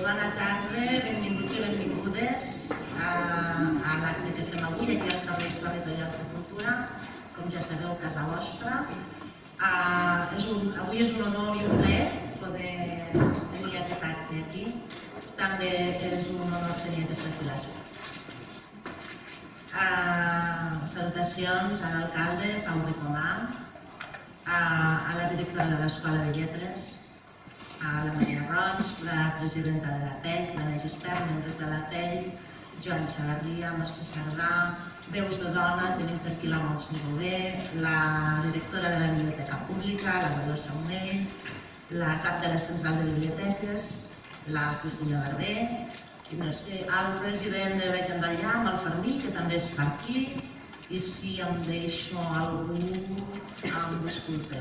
Bona tarda, benvinguts i benvingudes a l'acte que fem avui aquí als Serveis Territorials de Cultura. Com ja sabeu, casa vostra. Avui és un honor i un plaer poder tenir aquest acte aquí. També és un honor tenir aquesta filàstica. Salutacions a l'alcalde, Pau Ricomà, a la directora de l'Escola de Lletres, a la Maria Roig, la presidenta de l'APEI, l'Anna Gispert, membres de l'APEI, Joan Xavarria, Mercè Sardà, veus de dona, tenim per aquí la Montse Nicolé, la directora de la Biblioteca Pública, la Dolors Saunell, la cap de la Central de Biblioteques, la Cristina Barber, el president de Veig Endavant, el Fermí, que també està aquí, i si em deixo algú, em disculpeu.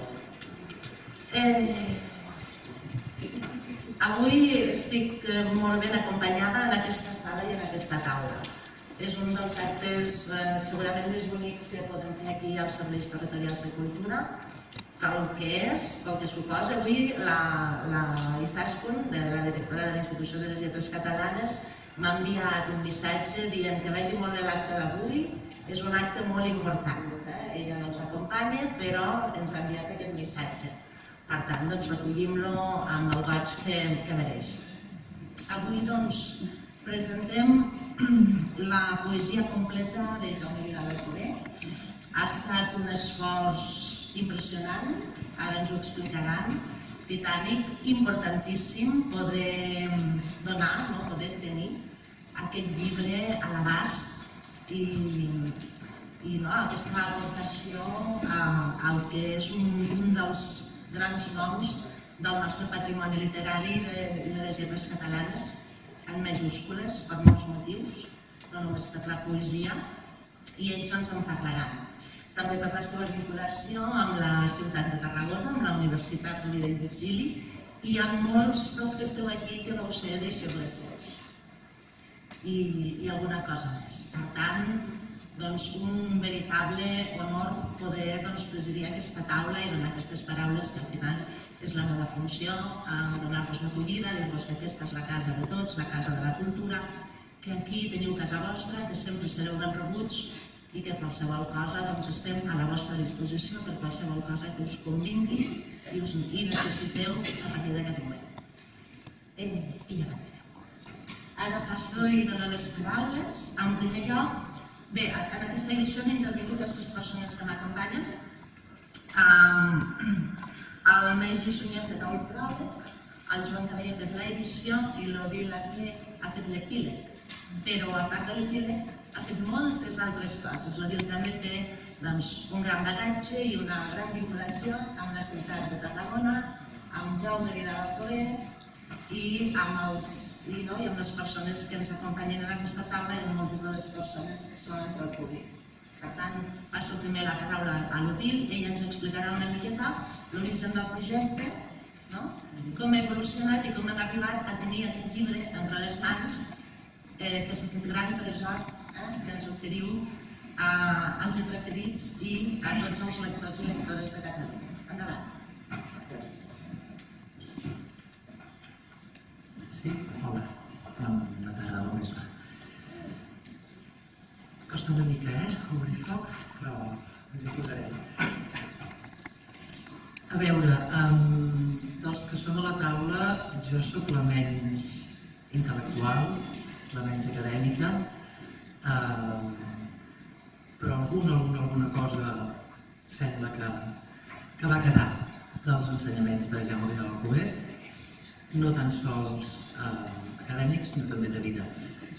Avui estic molt ben acompanyada en aquesta sala i en aquesta taula. És un dels actes segurament més bonics que podem fer aquí als Serveis Territorials de Cultura, pel que és, pel que suposa. Avui la Izaskun, la directora de l'Institució de les Lletres Catalanes, m'ha enviat un missatge dient que vagi molt bé l'acte d'avui. És un acte molt important. Ella no ens acompanya, però ens ha enviat aquest missatge. Per tant, recollim-lo amb el goig que mereix. Avui presentem la poesia completa de Jaume Vidal Alcover. Ha estat un esforç impressionant, ara ens ho explicaran, titànic, importantíssim poder donar, poder tenir aquest llibre a l'abast i aquesta aportació al que és un dels grans noms del nostre patrimoni literari de les lletres catalanes, en majúscules, per molts motius, no només per la poesia, i ells ens en parlaran. També per la seva vinculació amb la ciutat de Tarragona, amb la Universitat Rovira i Virgili, i amb molts dels que esteu aquí que vau ser deixebles seus. I alguna cosa més. Per tant, un veritable honor poder presidir aquesta taula i donar aquestes paraules que al final és la meva funció, donar-vos l'acollida, dir-vos que aquesta és la casa de tots, la casa de la cultura, que aquí teniu casa vostra, que sempre sereu ben rebuts i que qualsevol cosa estem a la vostra disposició per qualsevol cosa que us convingui i necessiteu a partir d'aquest moment. I ja m'enteneu. Ara passo i dono les paraules. En primer lloc, bé, en aquesta edició m'he intervingut les 3 persones que m'acompanyen. El Magí Sunyer ha fet el pròleg, el Joan Cabell ha fet l'edició i l'Odil Laclé ha fet l'epíleg. Però a part de l'epíleg ha fet moltes altres coses. L'Odil també té un gran bagatge i una gran vinculació amb la ciutat de Tarragona, amb Jaume Vidal Alcover i amb les persones que ens acompanyen en aquesta taula i amb moltes de les persones que són entre el públic. Per tant, passo primer la paraula a l'Odil, ella ens explicarà una miqueta l'origen del projecte, com ha evolucionat i com hem arribat a tenir aquest llibre entre les mans, que és aquest gran tresor que ens oferiu als preferits i a tots els lectors i lectores de Catalunya. Endavant. Sí, hola. Bona tarda, bon vespre. Costa una mica, obrir foc, però ens hi posarem. A veure, dels que som a la taula, jo sóc la menys intel·lectual, la menys acadèmica, però alguna cosa sembla que va quedar dels ensenyaments de Jaume Vidal Alcover, no tan sols acadèmics, sinó també de vida.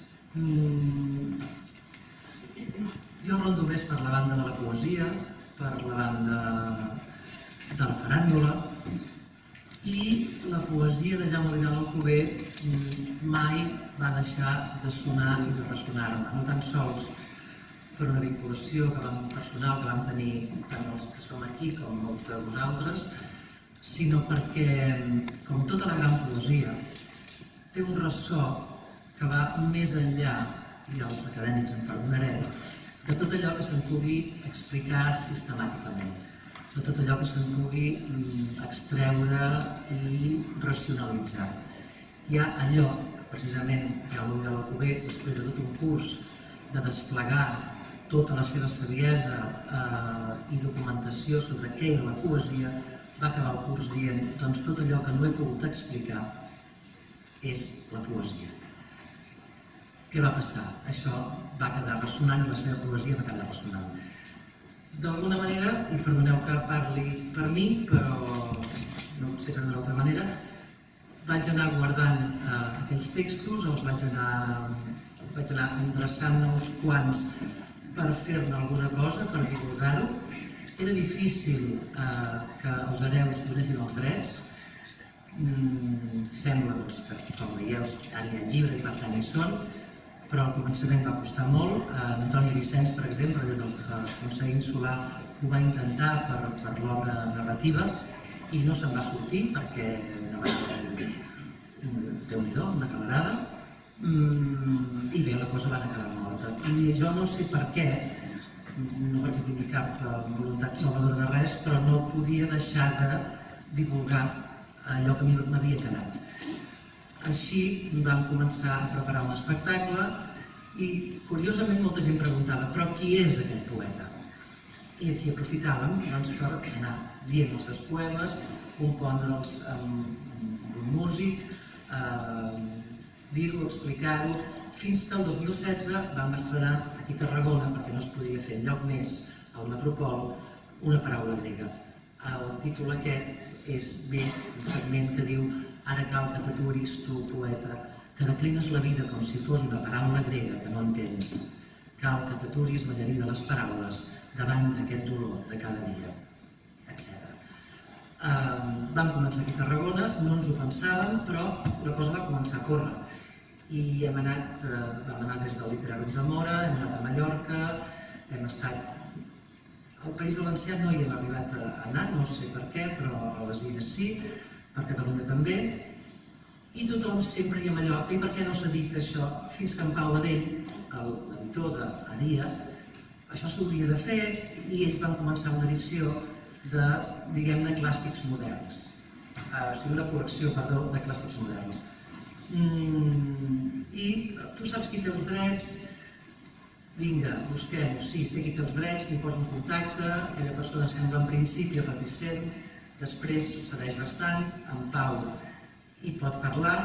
Jo rondo més per la banda de la poesia, per la banda de la faràndula, i la poesia de Jaume Vidal Alcover mai va deixar de sonar i de ressonar-me, no tan sols per una vinculació personal que vam tenir tant els que som aquí com molts de vosaltres, sinó perquè, com tota la gran poesia, té un ressò que va més enllà, i els acadèmics en perdonareu, de tot allò que se'n pugui explicar sistemàticament, de tot allò que se'n pugui extreure i racionalitzar. Hi ha allò precisament Jaume Vidal Alcover, després de tot un curs de desplegar tota la seva saviesa i documentació sobre què era la poesia, va acabar el curs dient, doncs tot allò que no he pogut explicar és la poesia. Què va passar? Això va quedar ressonant i la seva poesia va quedar ressonant. D'alguna manera, i perdoneu que parli per mi, però no sé fer d'una altra manera, vaig anar guardant aquells textos, els vaig anar endreçant uns quants per fer-ne alguna cosa, per divulgar-ho. Era difícil que els hereus donessin els drets. Sembla que, com veieu, ara hi ha llibre i per tant hi són, però al començament va costar molt. Antoni Vicenç, per exemple, des del Consell Insular, ho va intentar per l'obra narrativa i no se'n va sortir perquè Déu-n'hi-do, una calarada, i bé, la cosa va anar quedant morta. I jo no sé per què, no perquè tingui cap voluntat salvadora de res, però no podia deixar de divulgar allò que a mi m'havia quedat. Així vam començar a preparar un espectacle i, curiosament, molta gent preguntava però qui és aquest poeta? I aquí aprofitàvem per anar dient els seus poemes, compondre'ls amb un músic, dir-ho, explicar-ho, fins que el 2016 vam estrenar aquí a Tarragona, perquè no es podia fer enlloc més al Metropol, una paraula grega. El títol aquest és bé un fragment que diu «Ara cal que t'aturis tu, poeta, que declines la vida com si fos una paraula grega que no entens. Cal que t'aturis ballarí de les paraules davant d'aquest dolor de cada dia», etc. Vam començar aquí a Tarragona, no ens ho pensàvem, però la cosa va començar a córrer. I vam anar des del Literàrium de Mora, hem anat a Mallorca, hem estat... Al País Valencià no hi hem arribat a anar, no sé per què, però a les Illes sí, per Catalunya també, i tothom sempre hi ha Mallorca, i per què no s'ha dit això? Fins que en Pau Badell, l'editor d'A Dia, això s'hauria de fer, i ells van començar una edició de, diguem-ne, clàssics moderns. O sigui, una col·lecció, perdó, de clàssics moderns. I tu saps qui té els drets, vinga, busquem-ho, sí, sé qui té els drets, m'hi poso en contacte, aquella persona sembla en principi reticent, després cedeix bastant, en Pau hi pot parlar,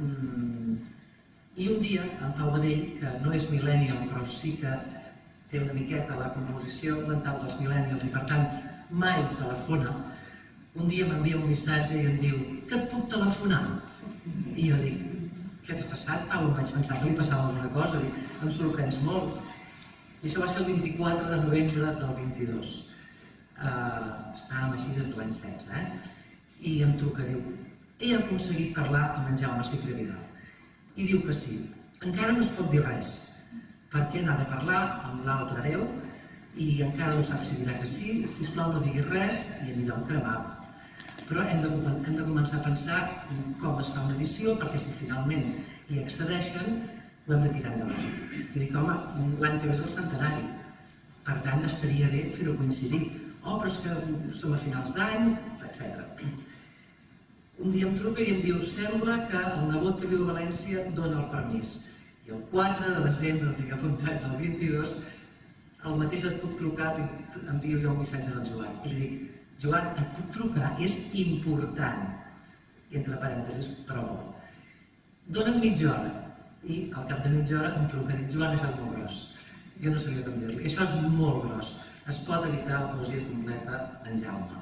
i un dia en Pau Badell, que no és millennial però sí que té una miqueta la composició mental dels millennials i per tant mai telefona, un dia m'envia un missatge i em diu que et puc telefonar? I jo dic, què t'ha passat, Pau? Em vaig pensar que li passava alguna cosa, dic, em sorprens molt. I això va ser el 24 de novembre del 22. Estàvem així des de l'any 16, i em truca, diu, he aconseguit parlar amb en Jaume Sicre Vidal. I diu que sí. Encara no es pot dir res, perquè n'ha de parlar amb l'altre hereu i encara no sap si dirà que sí, sisplau no diguis res, i a mi allò em cremava. Però hem de començar a pensar com es fa una edició, perquè si finalment hi accedeixen, ho hem de tirar endavant. I dic, home, l'any que ve és el centenari, per tant estaria bé fer-ho coincidir. Oh, però és que som a finals d'any, etc. Un dia em truca i em diu, sembla que el nebot que viu a València dona el permís. I el 4 de desembre, el tinc apuntat del 22, el mateix et puc trucar, envio jo un missatge del Joan. I li dic, Joan, et puc trucar? És important. I entre parèntesis, però bo. Dóna'm mitja hora. I al cap de mitja hora em truca i dic, Joan, això és molt gros. Jo no sabia com dir-li. Això és molt gros. Es pot editar la poesia completa en Jaume.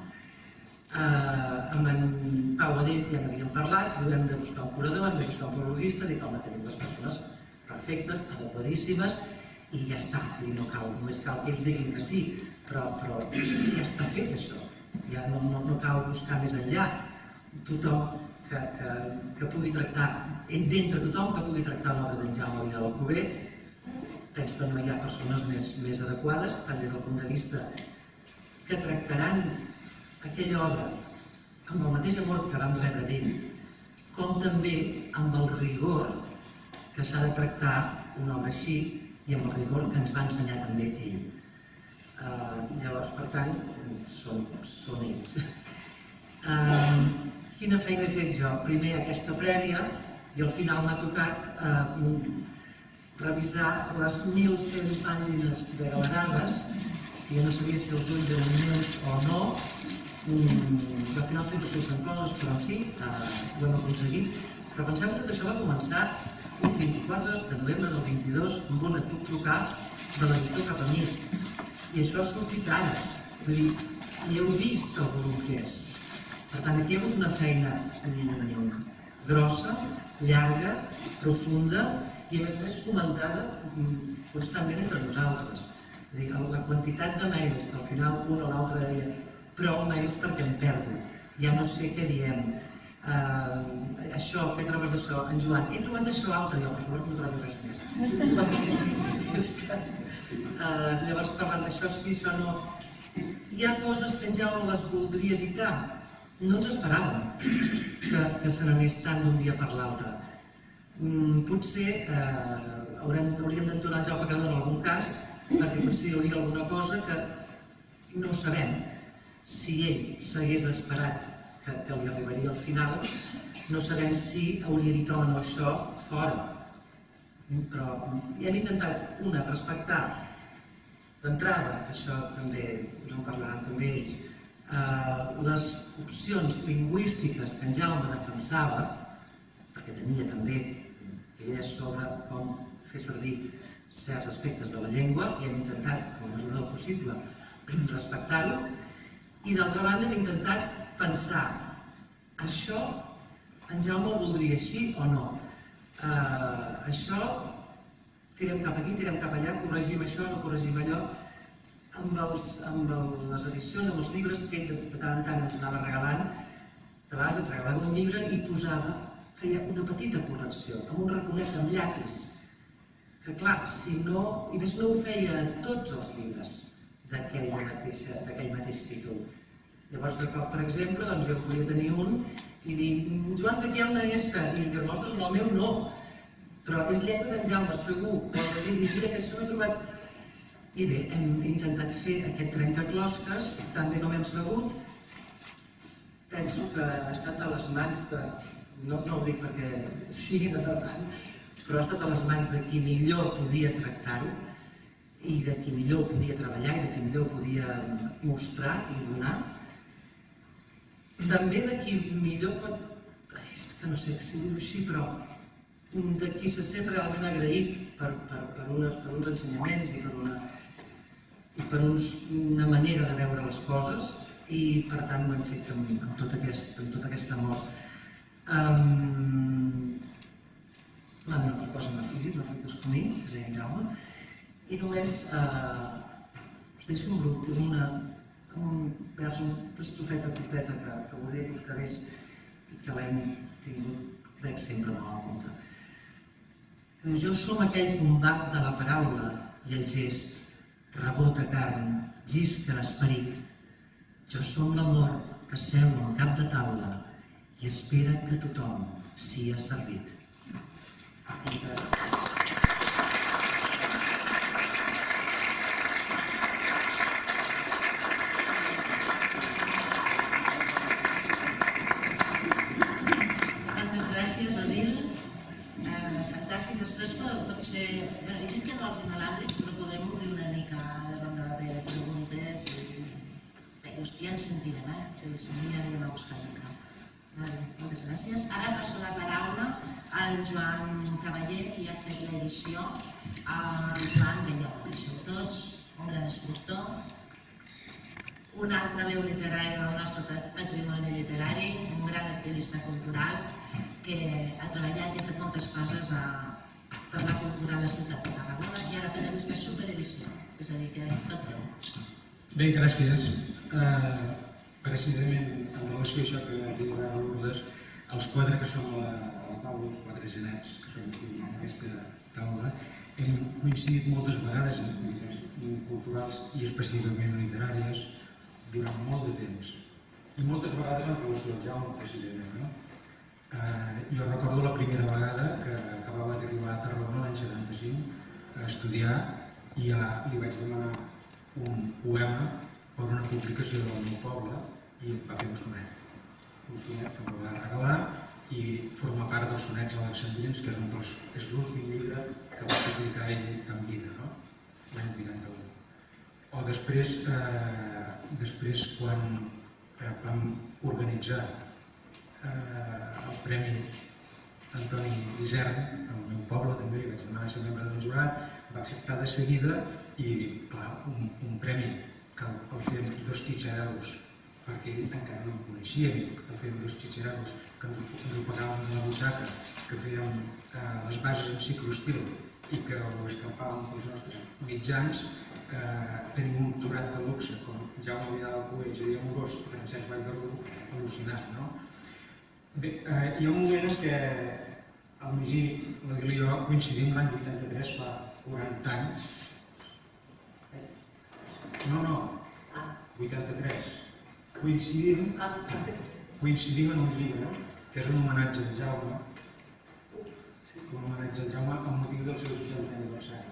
Amb en Pau Badell ja n'havíem parlat, diu, hem de buscar un curador, hem de buscar un prologuista, dic, home, tenim les persones perfectes, adequadíssimes, i ja està. No cal, només cal que ells diguin que sí, però ja està fet això. Ja no cal buscar més enllà. Tothom que pugui tractar, d'entre tothom que pugui tractar l'obra d'en Jaume Vidal Alcover, penso que no hi ha persones més adequades, tant des del punt de vista que tractaran aquella obra amb el mateix amor que vam rebre d'ell, com també amb el rigor que s'ha de tractar una obra així i amb el rigor que ens va ensenyar també ell. Llavors, per tant, són ells. Quina feina he fet jo? Primer aquesta prèvia, I al final m'ha tocat revisar les 1.100 pàgines de galerades, que jo no sabia si els ulls eren meus o no, que al final sempre surten coses, però en fi, ho hem aconseguit. Però penseu que tot això va començar un 24 de novembre del 22, amb un et puc trucar de l'editor cap a mi. I això ha sortit ara. Vull dir, i heu vist el volum que és. Per tant, aquí hi ha hagut una feina grossa, llarga, profunda i a més comentada constantment entre nosaltres. És a dir, la quantitat de mails que al final un o l'altre deia prou mails perquè em perdo, ja no sé què diem, això, què trobes d'això? En Joan, he trobat això altre, jo per favor no trobo res més. És que, llavors parlant d'això sí, això no... Hi ha coses que en Jaume les voldria editar, no ens esperàvem que se n'anés tant d'un dia per l'altre. Potser hauríem d'entonar el Jaume Pecador en algun cas, perquè potser hi hauria alguna cosa que no sabem. Si ell s'hagués esperat que li arribaria al final, no sabem si hauria dit o no això fora. Però hem intentat, una, respectar d'entrada, això també us en parlaran també ells, les opcions lingüístiques que en Jaume defensava, perquè tenia també idees sobre com fer servir certs aspectes de la llengua i hem intentat, com a mesura del possible, respectar-ho, i d'altra banda hem intentat pensar, això en Jaume ho voldria així o no? Això tirem cap aquí, tirem cap allà, corregim això, no corregim allò, amb les edicions, amb els llibres que ell de tant en tant ens anava regalant, de vegades ens regalava un llibre i posava, feia una petita correcció, amb un raconet amb llapis, que clar, si no, i més no ho feia a tots els llibres d'aquell mateix títol. Llavors, de cop, per exemple, doncs jo podia tenir un i dir, Joan, que aquí hi ha una S, i dir, ostres, no, el meu no, però és lletra d'en Jaume, segur, o dir, mira, que això m'he trobat. I bé, hem intentat fer aquest trencaclosques, tan bé com hem sabut. Penso que ha estat a les mans de, no ho dic perquè sigui de davant, però ha estat a les mans de qui millor podia tractar-ho, i de qui millor podia treballar, i de qui millor podia mostrar i donar. També de qui millor pot, és que no sé si dir-ho així, però de qui se sent realment agraït per uns ensenyaments i per una manera de veure les coses, i per tant ho hem fet amb tot aquest amor. La meva altra cosa m'ha fet escollir, que deia en Jaume, i només us deixo un grup, un vers, una estrofeta curteta que voldria que us quedés i que l'hem tingut, crec, sempre molt en compte. Jo som aquell combat de la paraula i el gest, rebota carn, llisca l'esperit. Jo som l'amor que seu al cap de taula i espera que tothom sia servit. Gràcies. Gràcies, Odil. Fantàstic. Després pot ser... He dit que no els inalàmbrics, però podem obrir una mica la ronda de preguntes i... Bé, ja ens sentirem, que si no ja anirem a buscar mica. Moltes gràcies. Ara passo la paraula al Joan Cavaller, qui ha fet l'edició. El Joan, que ja ho coneixeu tots, un gran escriptor, una altra veu literària del nostre patrimoni literari, un gran activista cultural que ha treballat i ha fet moltes coses per la cultura a la ciutat de Tarragona i ara ha fet aquesta superedició, és a dir, que tot teu. Bé, gràcies. Precisament en relació a això que deia ara Lourdes, els quatre que som a la taula, els quatre genets que som aquí en aquesta taula, hem coincidit moltes vegades en activitats culturals i específicament literàries durant molt de temps. I moltes vegades en relació al Jaume, precisament, no? Jo recordo la primera vegada que acabava d'arribar a Tarragona l'any 75 a estudiar i ja li vaig demanar un poema per una publicació del meu poble i em va fer un sonet. Un sonet que em va regalar i forma part dels sonets alexandrins, que és l'últim llibre que va publicar ell en vida, l'any 81. O després quan vam organitzar el Premi Antoni Isern, al meu poble també li vaig demanar ser membre del jurat, va acceptar de seguida i, clar, un premi que el fèiem 2 xitxareus, perquè ell encara no em coneixia a mi, el fèiem 2 xitxareus, que ens ho pagàvem de la butxaca, que fèiem les bases en cicloestil i que ho escampàvem pels nostres mitjans. Tenim un jurat de luxe com Jaume Vidal Alcover, Xavier Amorós i Francesc Vallverdú, al·lucinant, no? Bé, hi ha un moment en què el Magí, l'Adil i jo, coincidim l'any 83, fa 40 anys. No, 83. Coincidim en un llibre, que és un homenatge al Jaume, amb motiu del seu 60è aniversari.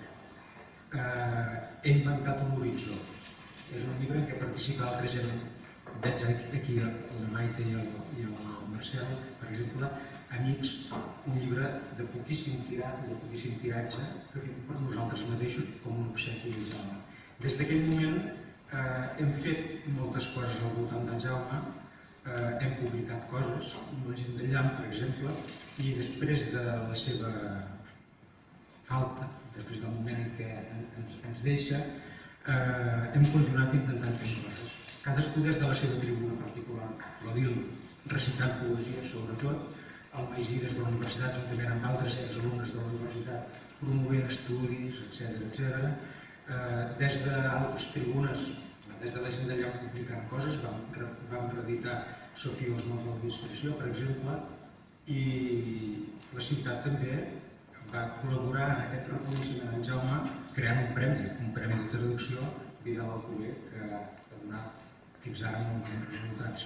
He inventat un horitzó. És un llibre en què participa altra gent. Veig aquí la Maite i el Marcel, per exemple, Amics, un llibre de poquíssim tiratge que fem per nosaltres mateixos com un obsequi al Jaume. Des d'aquell moment hem fet moltes coses al voltant del Jaume, hem publicat coses, La gent del llamp, per exemple, i després de la seva falta, després del moment en què ens deixa, hem continuat intentant fer coses. Cadascú des de la seva tribuna particular, l'Odil recitant poesia sobretot, el Magí des de la universitat, juntament amb altres exalumnes de la universitat, promovent estudis, etc. Des d'altres tribunes, des de la gent d'allà publicant coses, vam reeditar Sofia els mots de la discreció, per exemple, i la ciutat també va col·laborar en aquest reconeixement en Jaume creant un premi de traducció, Vidal Alcover, que ha donat fins ara molt bons resultats.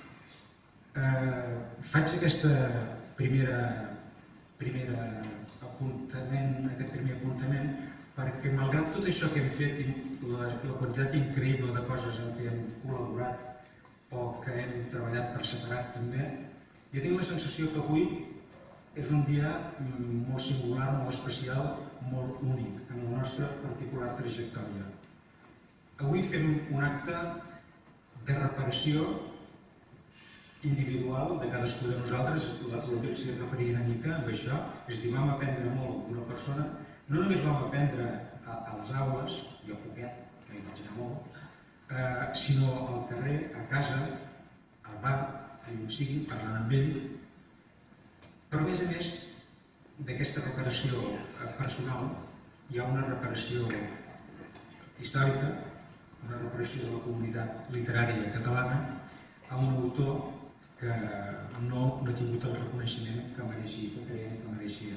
Faig aquest primer apuntament perquè malgrat tot això que hem fet i la quantitat increïble de coses en què hem col·laborat o que hem treballat per separat també, jo tinc la sensació que avui és un dia molt singular, molt especial, molt únic en la nostra particular trajectòria. Avui fem un acte de reparació individual de cadascú de nosaltres, la Rodrigo s'hi referia una mica amb això, és a dir, vam aprendre molt d'una persona, no només vam aprendre a les aules, jo poquet, no hi vaig anar molt, sinó al carrer, a casa, al bar, allà on sigui, parlant amb ell, però a més d'aquesta reparació personal hi ha una reparació històrica, una reparació de la comunitat literària catalana a un autor que no ha tingut el reconeixement que mereixia, que creiem que mereixia.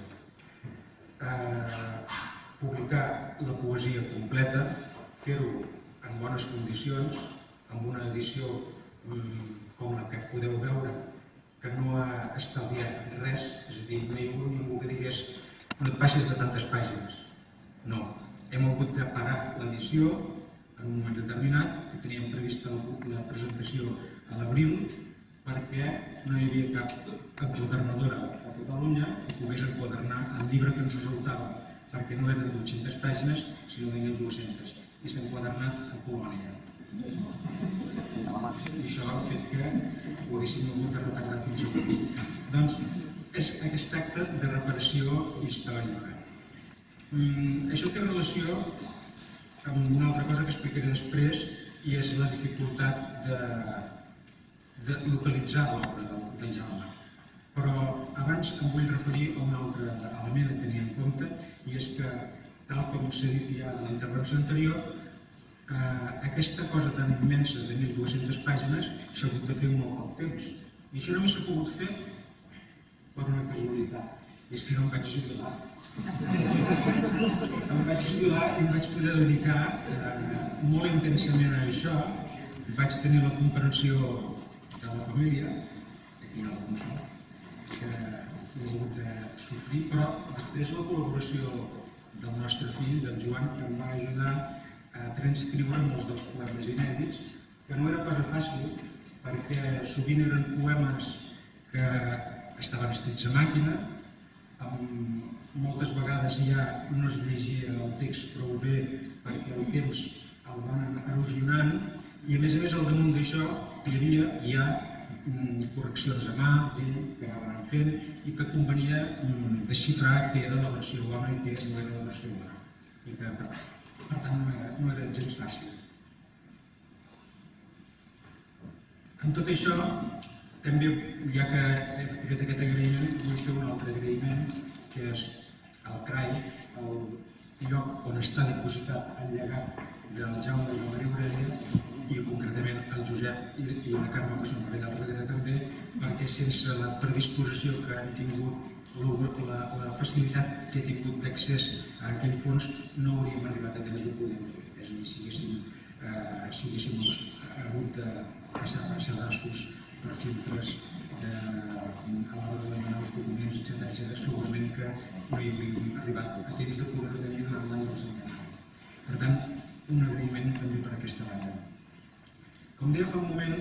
Publicar la poesia completa, fer-ho en bones condicions, amb una edició com la que podeu veure, que no ha estalviat res, és a dir, no hi ha hagut ningú que digués no et passis de tantes pàgines. No, hem hagut de parar l'edició en un moment determinat, que teníem prevista la presentació a l'abril, perquè no hi havia cap enquadernadora a Catalunya que pogués enquadernar el llibre que ens resultava, perquè no era de 200 pàgines, sinó de 1.200, i s'ha enquadernat a Polònia. I això ha fet que ho haguéssim hagut de retardar fins avui. Doncs és aquest acte de reparació històrica. Això té relació amb una altra cosa que explicaré després, i és la dificultat de localitzar l'obra del Jaume. Però abans em vull referir a un altre element a tenir en compte, i és que, tal com s'ha dit ja en la intervenció anterior, aquesta cosa tan immensa de 1.200 pàgines s'ha hagut de fer en molt poc temps. I això només s'ha pogut fer per una casualitat. I és que jo em vaig jubilar. Em vaig jubilar i em vaig poder dedicar molt intensament a això. Vaig tenir la comprensió de la família, aquí no la consol, que he hagut de sofrir, però després la col·laboració del nostre fill, del Joan, que em va ajudar a transcriure molts dels poemes inèdits, que no era cosa fàcil, perquè sovint eren poemes que estaven escrits a màquina, moltes vegades ja no es llegia el text prou bé perquè el temps el van erosionant, i a més al damunt d'això hi havia ja correccions a mà que anaven fent i que convenia desxifrar què era la versió bona i què no era la versió bona. I que, per tant, no era gens fàcil. En tot això, també, ja que he fet aquest agraïment, vull fer un altre agraïment, que és el CRAI, el lloc on està dipositat el llegat del Jaume i la Maria Aurelia, i concretament el Josep i la Carme, que són allà darrere també, perquè sense la predisposició que han tingut, la facilitat que he tingut d'accés a aquell fons, no hauríem arribat a temps de poder-ho fer. És a dir, si haguéssim hagut de passar sedascos per filtres a l'hora de demanar els documents, etc., segurament que no hi hauríem arribat a temps de poder-ho tenir durant l'any del centenari. Per tant, un agraïment també per aquesta banda. Com deia fa un moment,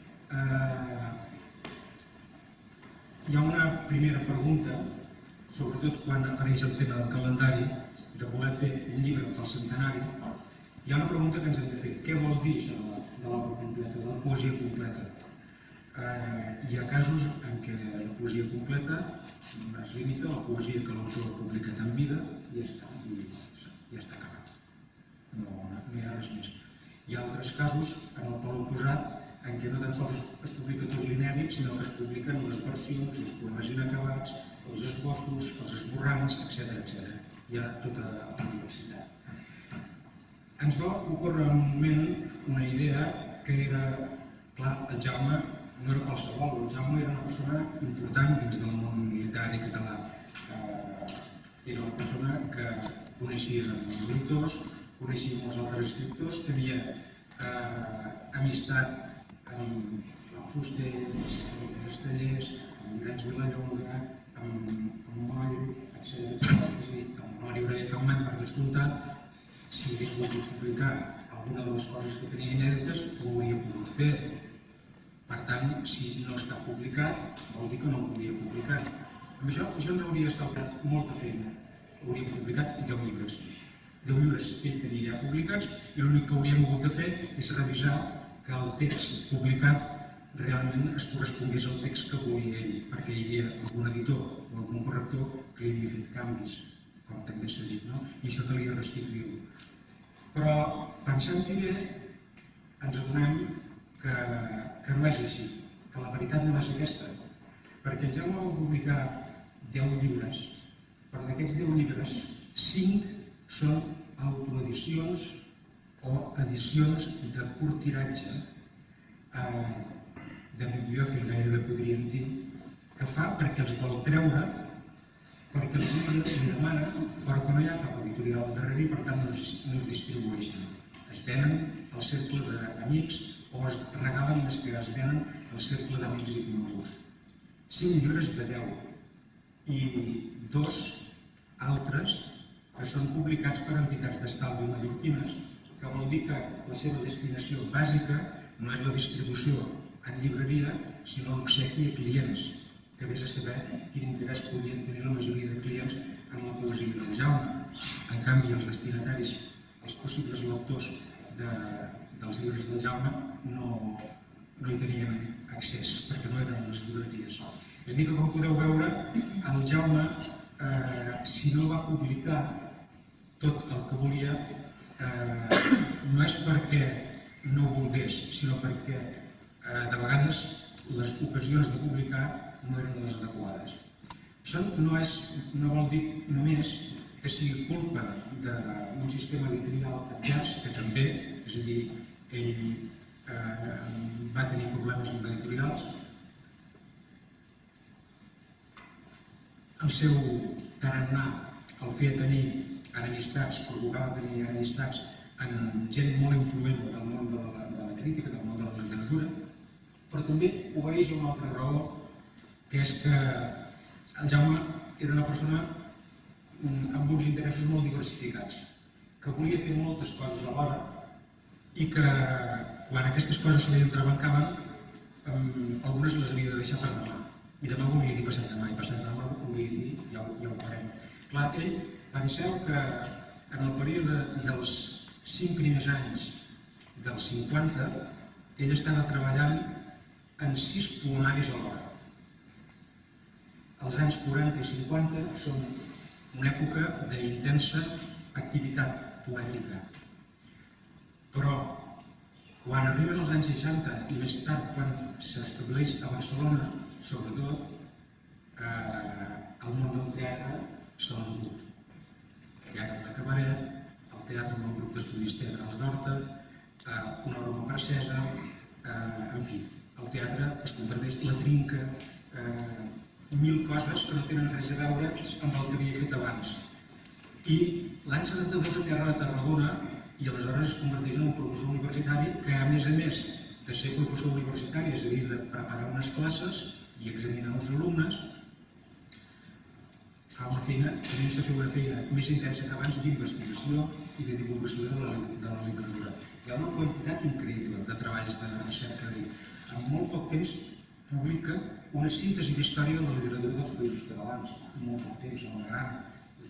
hi ha una primera pregunta, sobretot quan apareix el tema del calendari, de voler fer un llibre pel centenari. Hi ha una pregunta que ens hem de fer: què vol dir això de l'obra completa, de la poesia completa? Hi ha casos en què la poesia completa es limita a la poesia que l'autor ha publicat en vida i ja està acabat. No hi ha res més. Hi ha altres casos, en el pol oposat, en què no tan sols es publica tot l'inèdit, sinó que es publiquen les versions, els poemes inacabats, els esbossos, els esborranys, etc. Hi ha tota la diversitat. Ens va ocórrer un moment una idea que era, clar, el Jaume no era qualsevol, el Jaume era una persona important dins del món literari català. Era una persona que coneixia els editors, coneixia molts altres escriptors, tenia amistat amb Joan Fuster, amb Estellers, amb Llorenç Vilallonga, amb Moll, etc. Amb Maria Aurelia Capmany, per descomptat. Si hagués volgut publicar alguna de les coses que tenia inèdites, ho hauria pogut fer. Per tant, si no està publicat, vol dir que no ho podia publicar. Amb això ens hauria estalviat molta feina. Hauríem publicat 10 llibres. 10 llibres que ell tenia ja publicats, i l'únic que hauríem hagut de fer és revisar que el text publicat realment es correspongués al text que volia ell, perquè hi havia algun editor o algun corrector que li havia fet canvis, com també s'ha dit, no? I això calia restituir-ho. Però, pensant-hi bé, ens adonem que no és així, que la veritat no és aquesta, perquè el Jaume va publicar 10 llibres, però d'aquests 10 llibres, 5 són autoedicions o edicions de curt tiratge, de bibliòfil gairebé podríem dir, que fa perquè els vol treure, perquè algú li demana, però que no hi ha cap editorial al darrere i per tant no es distribueixen. Es venen al cercle d'amics o es regalen les que es venen al cercle d'amics i coneguts. 5 llibres de 10 i 2 altres que són publicats per entitats d'estalvi mallorquines, que vol dir que la seva destinació bàsica no és la distribució en llibreria, sinó l'obsequi a clients, que vés a saber quin interès podien tenir la majoria de clients en la poesia del Jaume. En canvi, els destinataris, els possibles lectors dels llibres del Jaume, no hi tenien accés, perquè no eren les llibreries. És a dir, que com podeu veure, el Jaume, si no va publicar tot el que volia, no és perquè no volgués, sinó perquè de vegades les ocasions de publicar no eren les adequades. Això no vol dir només que sigui culpa d'un sistema editorial advers, que també, és a dir, ell va tenir problemes amb editorials. El seu tarannà, el fet de tenir enemistats, provocava tenir enemistats en gent molt influent del món de la crítica, del món de la literatura, però també obeeix a una altra raó, que és que el Jaume era una persona amb uns interessos molt diversificats, que volia fer moltes coses alhora i que quan aquestes coses se li entrebancaven, algunes les havia de deixar per demà. i demà volia dir passat demà, i passat demà volia dir ja ho farem. Clar, ell, penseu que en el període dels 5 primers anys dels 50, ell estava treballant en 6 pulmonaris alhora. Els anys 40 i 50 són una època d'intensa activitat polèmica. Però quan arriben els anys 60 i més tard quan s'estableix a Barcelona, sobretot, el món del teatre s'ha venut. El teatre de cabaret, el teatre amb el grup d'estudis teatrals d'Horta, una broma precesa, en fi, el teatre es converteix en la trinca, 1000 coses que no tenen res a veure amb el que havia fet abans. I l'any 72 a Terra de Tarragona, i aleshores es converteix en un professor universitari que, a més de ser professor universitari, és a dir, de preparar unes classes i examinar uns alumnes, comença a fer una feina més intensa que abans d'investigació i de divulgació de la literatura. Hi ha una quantitat increïble de treballs de recerca d'ell. En molt poc temps publica una síntesi d'història de la literatura dels països catalans. En molt poc temps, a la grana.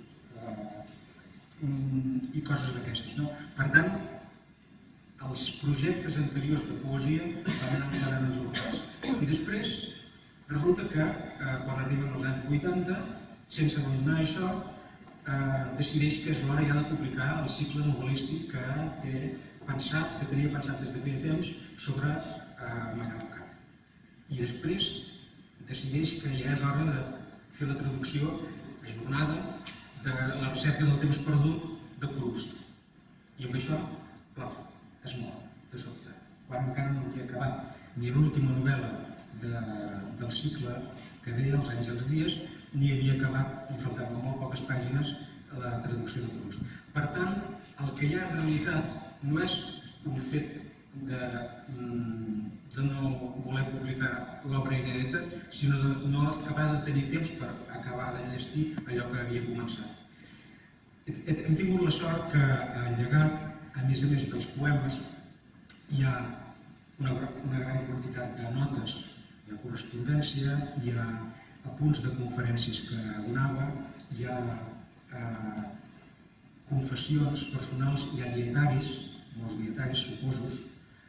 I coses d'aquestes. Per tant, els projectes anteriors de poesia van anar quedant ensorrats. I després resulta que, quan arriben els anys 80, sense abandonar això, decideix que és l'hora ja de publicar el cicle novel·lístic que tenia pensat des de feia temps sobre Mallorca. I després decideix que ja és hora de fer la traducció ajornada de la recerca del temps perdut de Proust. I amb això, plaf, es mor, de sobte. Quan encara no havia acabat ni l'última novel·la del cicle que deia Els anys i els dies, ni havia acabat, li faltaven molt poques pàgines, la traducció de Proust. Per tant, el que hi ha en realitat no és un fet de no voler publicar l'obra inèdita, sinó de no acabar de tenir temps per acabar d'enllestir allò que havia començat. Hem tingut la sort que al llegat, a més dels poemes, hi ha una gran quantitat de notes, hi ha correspondència, hi ha apunts de conferències que donava, hi ha confessions personals, hi ha dietaris, molts dietaris suposos,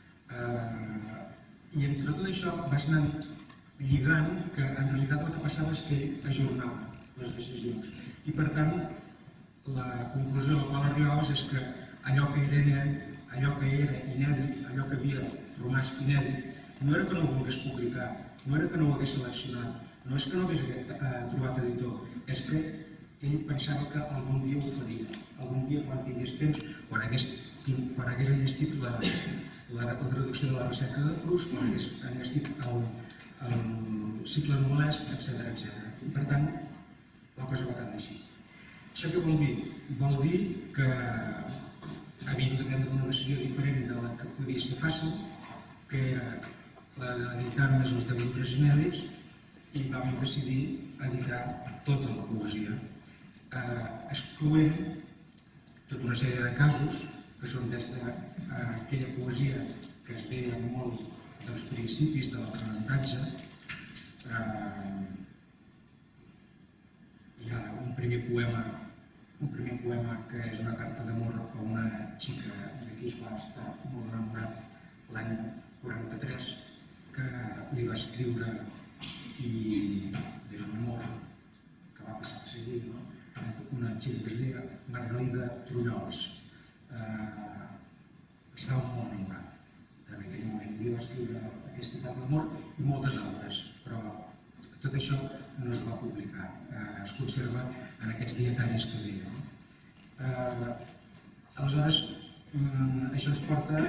i entre tot això vas anant lligant que en realitat el que passava és que ell ajornava les decisions. I per tant, la conclusió a la qual arribaves és que allò que era inèdit, allò que havia romàs inèdit, no era que no ho volgués publicar, no era que no ho hagués seleccionat, no és que no hagués trobat editor, és que ell pensava que algun dia ho faria, algun dia quan tingués temps, quan hagués enllestit la traducció de la recerca de Proust, quan hagués enllestit el cicle novel·lesc, etc. I per tant, la cosa va quedar així. Això què vol dir? Vol dir que havíem de prendre una decisió diferent de la que podia ser fàcil, que era la d'editar només els 10 llibres inèdits, i vam decidir editar tota la poesia, excloent tota una sèrie de casos que són des d'aquella poesia que es deia molt dels principis de l'aprenentatge. Hi ha un primer poema que és una carta d'amor a una xica de qui es va estar molt enamorat l'any 43, que li va escriure i és un amor que va passar a seguir, una xica que es deia Margalida Trullols. Estava molt enamorat en aquell moment. Li va escriure aquesta carta d'amor i moltes altres, però tot això no es va publicar. Es conserva en aquests dietaris que deia. Aleshores, això ens porta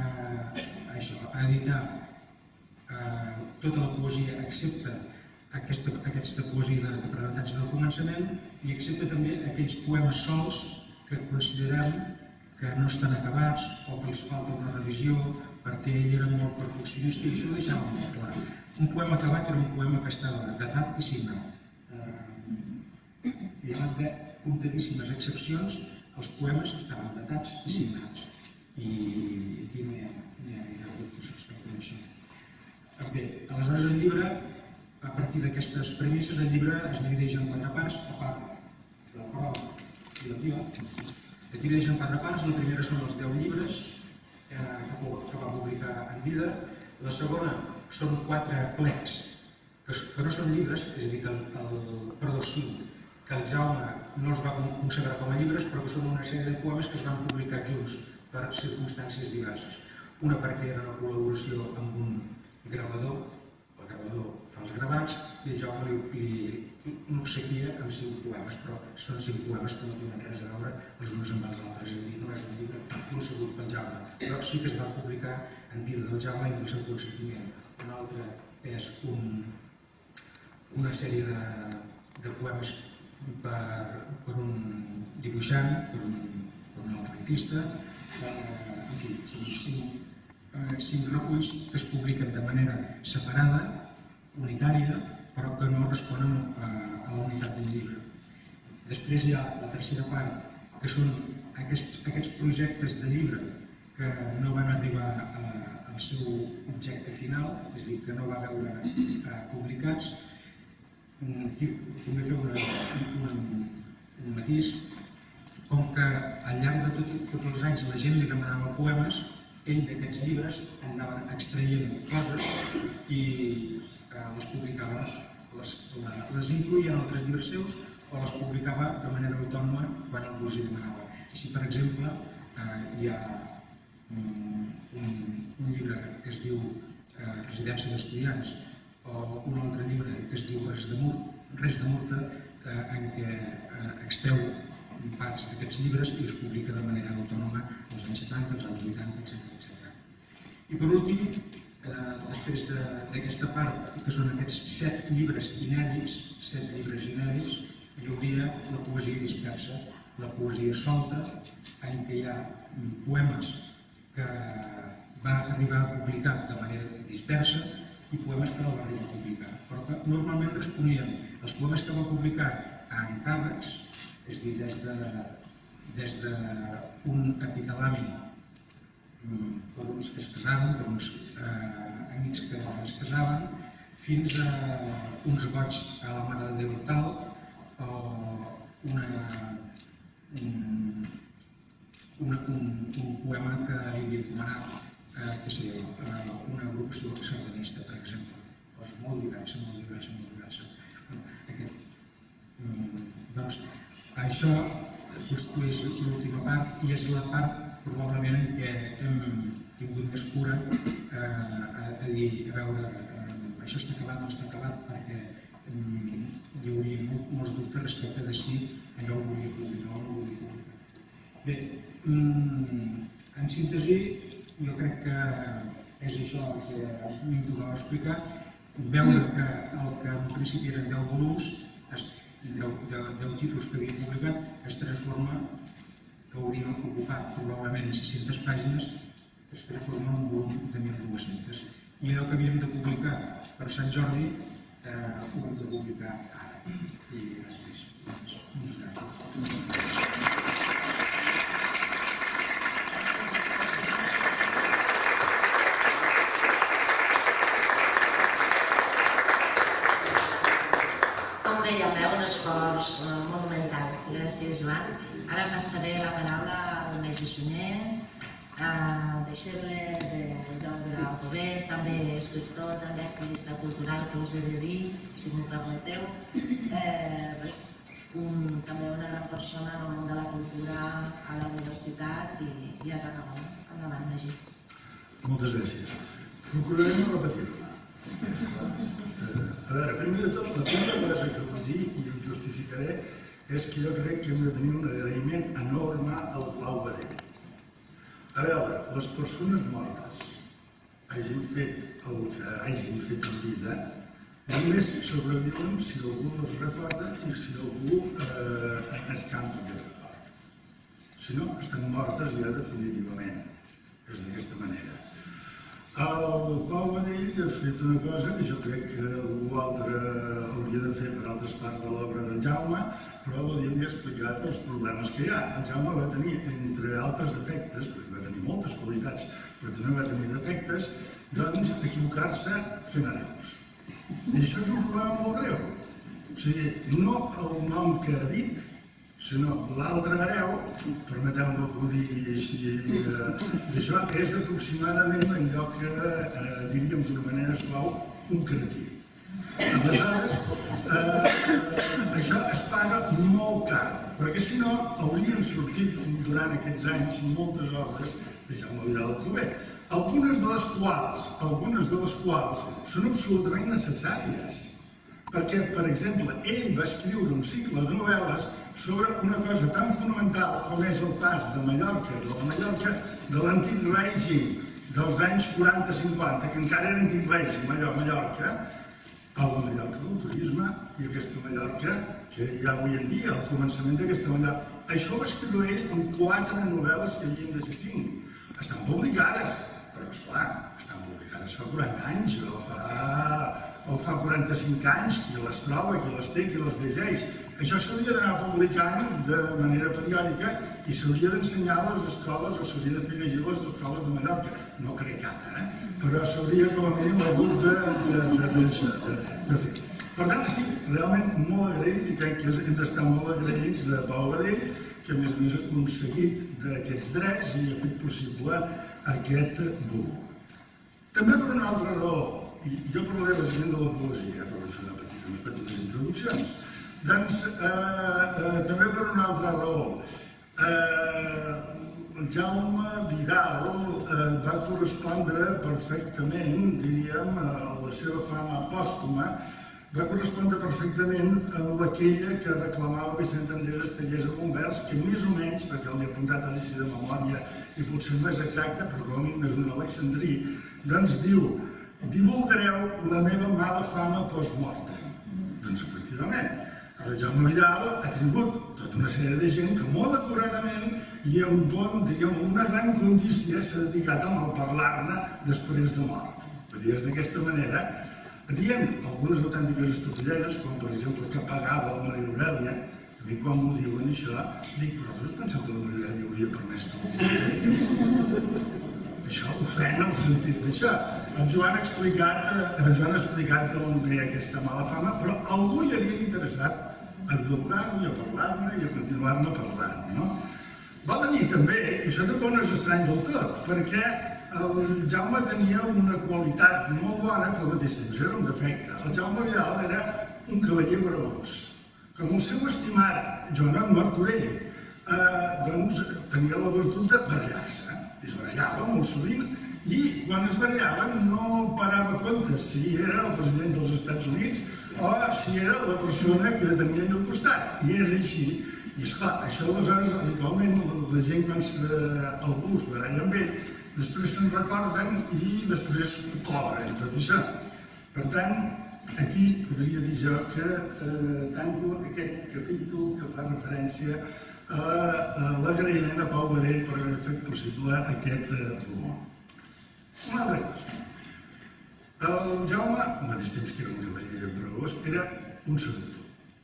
a editar tota la poesia, excepte aquesta poesia d'aprenentatge del començament, i excepte també aquells poemes sols que considerem que no estan acabats o que els falta una revisió perquè ell era molt perfeccionista i això ho deixava molt clar. Un poema acabat era un poema que estava datat i signat. Llevat de comptadíssimes excepcions, els poemes estaven datats i signats. I aquí no hi ha dubtes respecte a això. Bé, aleshores el llibre, a partir d'aquestes premisses, el llibre es divideix en 4 parts, a part del pròleg i la priva. Es divideix en 4 parts, la primera són els 10 llibres que va publicar en vida, la segona són 4 plecs, que no són llibres, és a dir, que el Jaume no els va considerar com a llibres, però que són una sèrie de poemes que es van publicar junts per circumstàncies diverses. Una perquè era una col·laboració amb un gravador, el gravador fa els gravats, i el Jaume l'obsequia amb 5 poemes, però són 5 poemes que no tenen res a veure els uns amb els altres, és a dir, no és un llibre concebut pel Jaume, però sí que es va publicar en vida del Jaume i del seu consentiment. Un altre és una sèrie de poemes per un dibuixant, per un altre artista, en fi, són 5 reculls que es publiquen de manera separada, unitària, però que no responen a la unitat d'un llibre. Després hi ha la tercera part, que són aquests projectes de llibre que no van arribar al seu objecte final, és a dir, que no va veure publicats. Aquí també fer un matís, com que al llarg de tots els anys la gent li demanava poemes, ell d'aquests llibres anava extraient coses i les publicava, les incloïa en altres llibres seus o les publicava de manera autònoma quan algú els hi demanava. Si, per exemple, hi ha un llibre que es diu Residència d'Estudiants o un altre llibre que es diu Res de Murta, en què extreu parts d'aquests llibres i els publica de manera autònoma als anys 70, als anys 80, etc. I per últim, després d'aquesta part, que són aquests 7 llibres inèdits, hi hauria la poesia dispersa, la poesia solta, en què hi ha poemes que va arribar a publicar de manera dispersa i poemes que no va arribar a publicar, però que normalment responien els poemes que va publicar a encàrrecs, és a dir, des d'un epitalami per uns que es casaven, per uns amics que es casaven, fins a uns goigs a la Mare de Déu tal, o un poema que li havia encomanat una agrupació sardanista, per exemple. Cosa molt diversa. Doncs això constitueix l'última part i és la part probablement en què hem tingut més cura a dir, a veure, això està acabat, no està acabat, perquè hi hauria molts dubtes respecte de si allò ho volia publicar o no ho volia publicar. Bé, en síntesi, jo crec que és això el que m'imposava explicar, veure que el que en principi eren 10 volums, 10 títols que havia publicat, es transforma, que haurien ocupat probablement 600 pàgines, es transforma en un volum de 1.200. I allò que havíem de publicar per Sant Jordi, ho hem de publicar ara. I res més. Moltes gràcies. Un esforç monumental. Gràcies, Joan. Ara passaré la paraula al Magí Sunyer, deixar-les de Jaume Alcover, també escriptor, també activista cultural, que us he de dir, si m'ho permeteu. També una gran persona en el món de la cultura, a la universitat i a Tarragona. Endavant, Magí. Moltes gràcies. Procuraré no repetir-ho. A veure, primer de tot, la primera cosa que vull dir, i ho justificaré, és que jo crec que hem de tenir un agraïment enorme al Pau Badell. A veure, les persones mortes hagin fet el que hagin fet en vida, només sobreviuen si algú les recorda i si algú escampa aquest record. Si no, estan mortes ja definitivament. És d'aquesta manera. El Pau Badell ha fet una cosa que jo crec que algú altre hauria de fer per altres parts de l'obra d'en Jaume, però li havia explicat els problemes que hi ha. En Jaume va tenir, entre altres defectes, perquè va tenir moltes qualitats, però també va tenir defectes, doncs equivocar-se fent hereus. I això és un problema molt greu. O sigui, no el nom que ha dit, sinó l'altre hereu, permeteu-me que ho digui així, això és aproximadament allò que diríem d'una manera suau un cretí. Aleshores, això es paga molt car, perquè si no haurien sortit durant aquests anys moltes obres de Jaume Vidal Alcover, algunes de les quals són absolutament necessàries. Perquè, per exemple, ell va escriure un cicle de novel·les sobre una cosa tan fonamental com és el pas de Mallorca, de la Mallorca de l'antic règim dels anys 40-50, que encara era antic règim, allò, Mallorca, a la Mallorca del turisme i aquesta Mallorca que hi ha avui en dia, al començament d'aquesta Mallorca. Això ho va escriure ell en 4 novel·les que havien de ser 5. Estan publicades, però esclar, estan publicades fa 40 anys o fa 45 anys, qui les troba, qui les té, qui les llegeix. Això s'hauria d'anar publicant de manera periòdica i s'hauria d'ensenyar a les escoles o s'hauria de fer llegir a les escoles de Mallorca. No crec ara, però s'hauria com a mínim hagut de fer. Per tant, estic realment molt agraït i crec que hem d'estar molt agraïts a Pau Badell, que a més ha aconseguit d'aquests drets i ha fet possible aquest volum. També per una altra raó, i jo parlaré bàsicament de la poesia, però vull fer unes petites introduccions, doncs també per una altra raó. Jaume Vidal va correspondre perfectament, diríem, a la seva fama pòstuma, va correspondre perfectament a aquella que reclamava Vicent Andrés Estellés en un vers que més o menys, perquè l'he apuntat a l'inici de memòria i potser més exacte, però com a mínim és un alexandrí, doncs diu: divulgareu la meva mala fama post-mortem. Doncs efectivament, el Jaume Vidal ha tingut tota una sèrie de gent que molt acuradament i amb una gran condícia s'ha dedicat a malparlar-ne després de mort. Perquè és d'aquesta manera, dient algunes autèntiques estupidesa, com per exemple que pagava la Maria Aurèlia. A mi quan m'ho diuen això, dic, però tu penseu que la Maria Aurèlia hauria permès que algú ho digués? Això ofèn el sentit d'això. En Joan ha explicat d'on ve aquesta mala fama, però algú hi havia interessat a divulgar-ho i a parlar-ne i a continuar-ne parlant, no? Val a dir també que això tampoc no és estrany del tot, perquè el Jaume tenia una qualitat molt bona que al mateix temps era un defecte. El Jaume Vidal era un cavaller bravós. Com el seu estimat Joan Martorell, doncs tenia la virtut de barallar-se. Es barallava molt sovint i quan es barallaven no parava compte si era el president dels Estats Units o si era la persona que tenia allà al costat. I és així. I esclar, això aleshores habitualment la gent quan algú es baralla amb ell després se'n recorden i després cobren tot això. Per tant, aquí podria dir jo que tanco aquest capítol que fa referència a l'agraïment a Pau Badell per haver fet possible aquest volum. Una altra cosa. El Jaume, al mateix temps que era un cavaller bravós, era un seductor.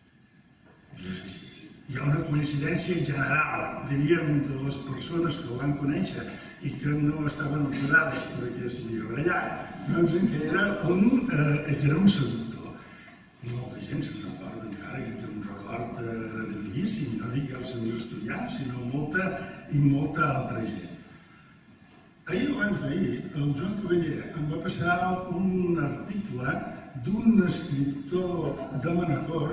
I és així. Hi ha una coincidència general, diríem, entre les persones que el van conèixer i que no estaven enfadades perquè s'havia barallat, doncs que era un seductor. Molta gent se'n recorda encara, que té un record agradabilíssim, no dic els seus estudiants, sinó molta altra gent. Ahir o abans d'ahir, el Joan Cavaller em va passar un article d'un escriptor de Manacor,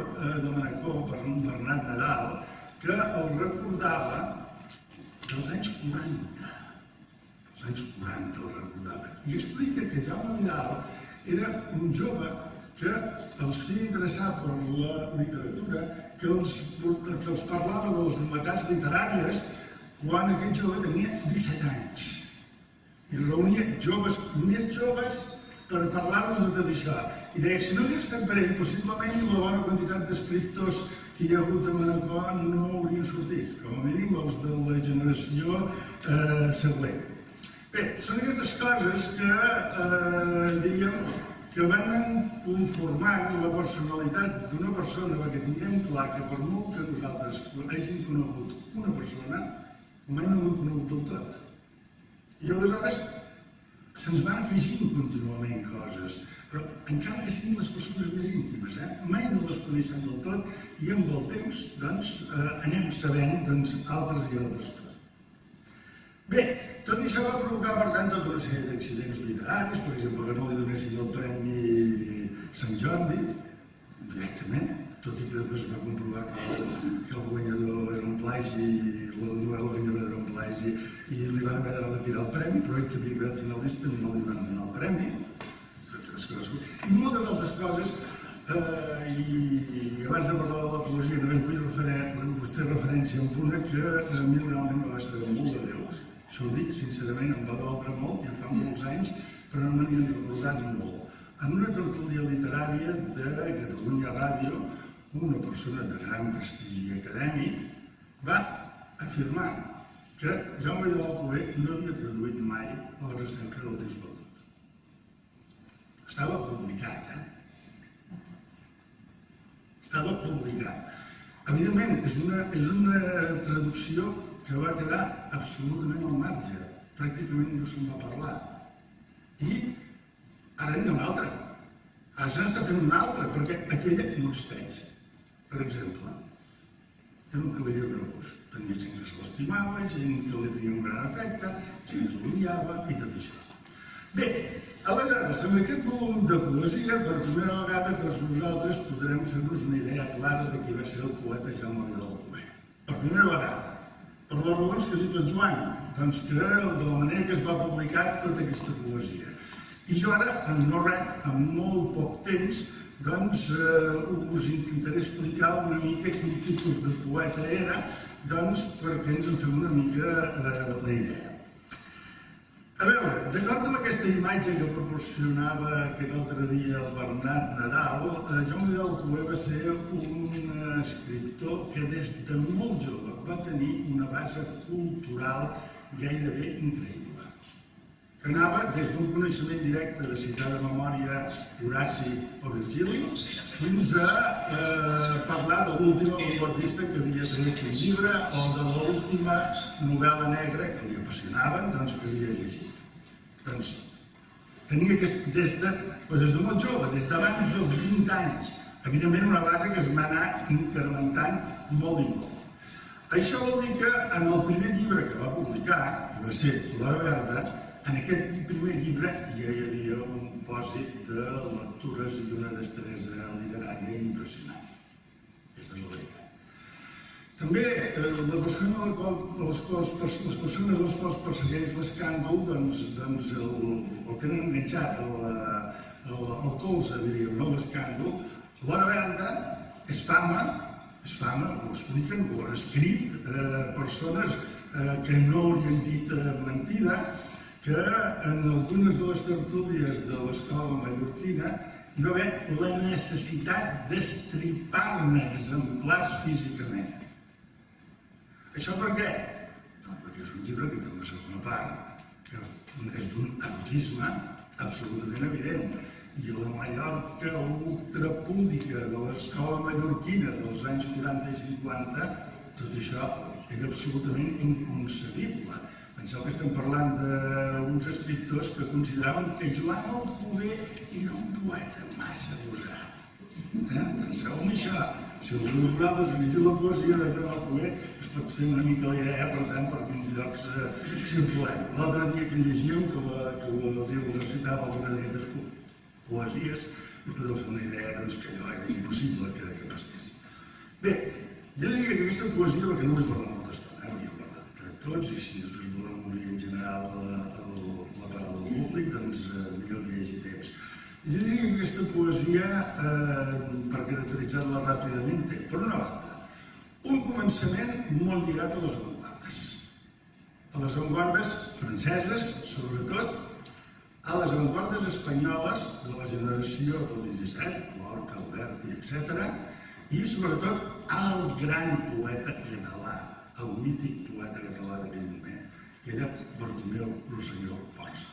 Bernat Nadal, que el recordava dels anys 40. Els anys 40 el recordava. I explica que Jaume Vidal era un jove que els feia interessar per la literatura, que els parlava de les novetats literàries quan aquest jove tenia 17 anys. I reunia joves, més joves, per parlar-los de tot això. I deia, si no hagués estat per ell, possiblement la bona quantitat d'escriptors que hi ha hagut a Manacor no haurien sortit, com a mínim els de la generació següent. Bé, són aquestes coses que, diríem, que van conformant la personalitat d'una persona, perquè tinguem clar que per molt que nosaltres hàgim conegut una persona, mai no l'hem conegut del tot. I aleshores se'ns van afegint contínuament coses, però encara que siguin les persones més íntimes, mai no les coneixem del tot i amb el temps anem sabent altres i altres coses. Bé, tot això va provocar, per tant, tota una sèrie d'accidents literaris, per exemple, que no li donessin el Premi Sant Jordi, directament, tot i que després es va comprovar que el guanyador era un plagi, la novel·la guanyadora era un plagi, i li van haver de retirar el premi, però ell que havia quedat finalista no li van donar el premi, i moltes altres coses. I abans de parlar de la poesia, només vull fer referència a un punt que a mi realment me va saber molt de greu. Això ho dic, sincerament, em va doldre molt, ja fa molts anys, però no me n'hi han recordat molt. En una tertúlia literària de Catalunya Ràdio, una persona de gran prestigi acadèmic va afirmar que Jaume Vidal Alcover no havia traduït mai a la recerca del temps perdut. Estava publicat, Estava publicat. Evidentment, és una traducció que va quedar absolutament al marge. Pràcticament no se'n va parlar. I ara n'hi ha una altra. Ara se n'està fent una altra, perquè aquella no existeix. Per exemple, era un cavaller gravós. Tenia gent que se l'estimava, gent que li tenia un gran afecte, gent que l'odiava i tot això. Bé, aleshores, amb aquest volum de poesia, per primera vegada tots nosaltres podrem fer-nos una idea clara de qui va ser el poeta Jaume Vidal Alcover. Per primera vegada. Per les raons que ha dit el Joan, doncs que de la manera que es va publicar tota aquesta poesia. I jo ara, en molt poc temps, doncs us intentaré explicar una mica quin tipus de poeta era, doncs perquè ens en fem una mica la idea. A veure, d'acord amb aquesta imatge que proporcionava aquest altre dia el Bernat Nadal, Jaume Vidal Alcover va ser un escriptor que des de molt jove va tenir una base cultural gairebé increïble, que anava des d'un coneixement directe de citar de memòria Horaci o Virgili fins a parlar de l'últim avantguardista que havia tret un llibre o de l'última novel·la negra que li apassionaven, doncs que havia llegit. Doncs tenia des de molt jove, des d'abans dels 20 anys, evidentment una base que es va anar incrementant molt i molt. Això vol dir que en el primer llibre que va publicar, que va ser L'Hora Verda, en aquest primer llibre ja hi havia un pòsit de lectures i una destresa literària impressionant. Aquesta és la veritat. També la persona les persones a les quals persegueix l'escàndol doncs el tenen enganxat al colze, diríem, no l'escàndol. L'Hora Verda és fama, ho expliquen, ho han escrit persones que no haurien dit mentida, que en algunes de les tertúlies de l'escola mallorquina hi va haver la necessitat d'estripar-ne exemplars físicament. Això per què? Doncs perquè és un llibre que té una segona part, que és d'un erotisme absolutament evident. I la Mallorca ultrapúdica de l'escola mallorquina dels anys 40 i 50, tot això era absolutament inconcebible. Penseu que estem parlant d'uns escriptors que consideraven que Joan Alcover era un poeta massa agosarat. Penseu en això. Si algú de vosaltres llegir la poesia de Joan Alcover es pot fer una mica la idea, per tant, per quins llocs circulem. L'altre dia que llegíem, que la citava alguna d'aquestes poesies, us podeu fer una idea que allò era impossible que passés. Bé, jo diria que aquesta poesia, perquè no vull parlar molta estona, hauríem parlat de tots, i si després volem obrir en general la paraula al públic, doncs millor que hi hagi temps. Jo diria que aquesta poesia, per caracteritzar-la ràpidament, té, per una banda, un començament molt lligat a les avantguardes. A les avantguardes franceses, sobretot, a les avantguardes espanyoles de la generació del 27, Lorca, Alberti, etc., i sobretot al gran poeta català, el mític poeta català d'aquell moment, que era Bartomeu Rosselló Porça.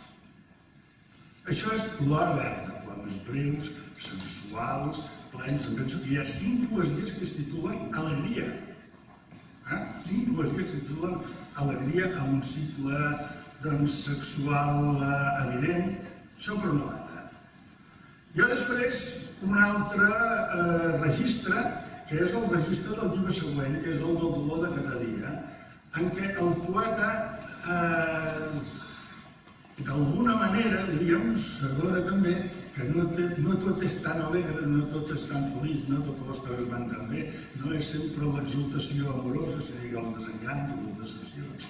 Això és L'Hora Verda, poemes breus, sensuals, plens. Em penso que hi ha 5 poesies que es titulen Alegria. 5 poesies que es titulen Alegria, amb un cicle sexual evident, això per una banda. Hi ha després un altre registre, que és el registre del llibre següent, que és el del dolor de cada dia, en què el poeta, d'alguna manera, diríem, s'adona també que no tot és tan alegre, no tot és tan feliç, no totes les coses van tan bé, no és sempre l'exaltació amorosa, és a dir, els desenganys, les decepcions,